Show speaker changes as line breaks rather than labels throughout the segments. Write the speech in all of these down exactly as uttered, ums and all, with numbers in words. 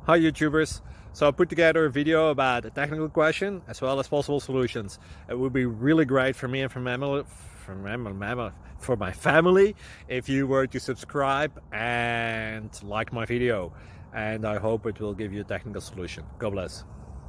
Hi YouTubers! So I put together a video about a technical question as well as possible solutions. It would be really great for me and for, mammal, for, mammal, for my family if you were to subscribe and like my video. And I hope it will give you a technical solution. God bless.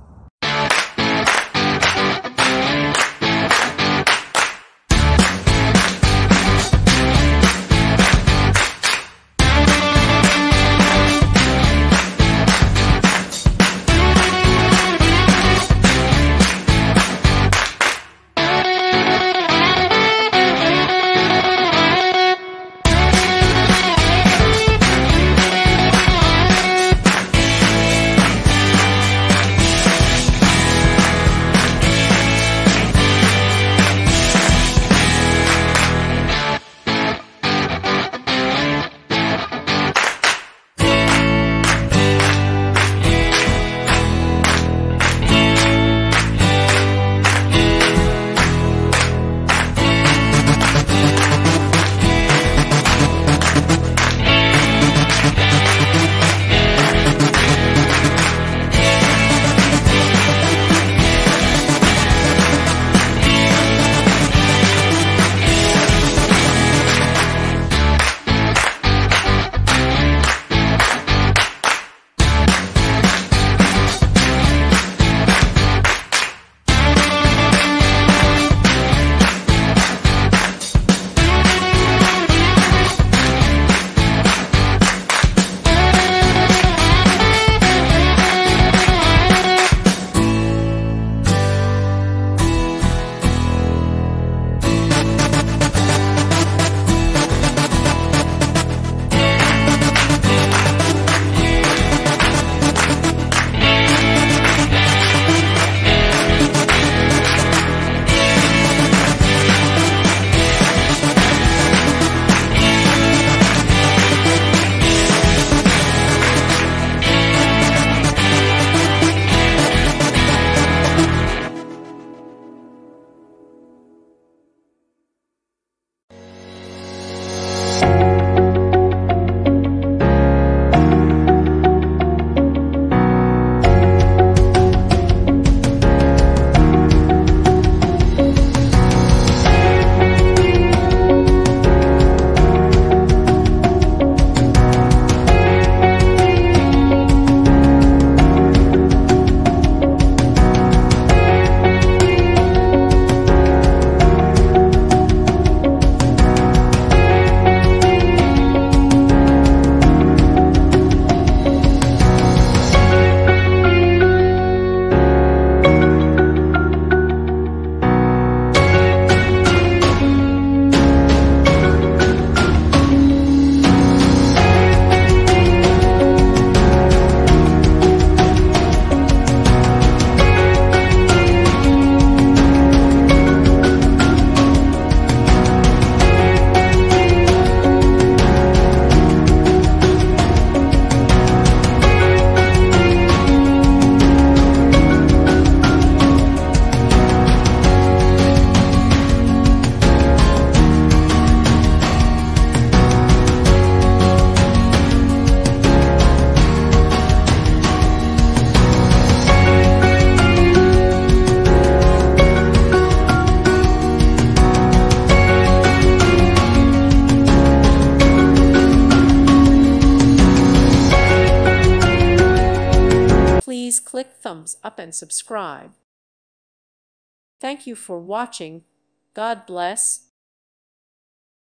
Please click thumbs up and subscribe. Thank you for watching. God bless.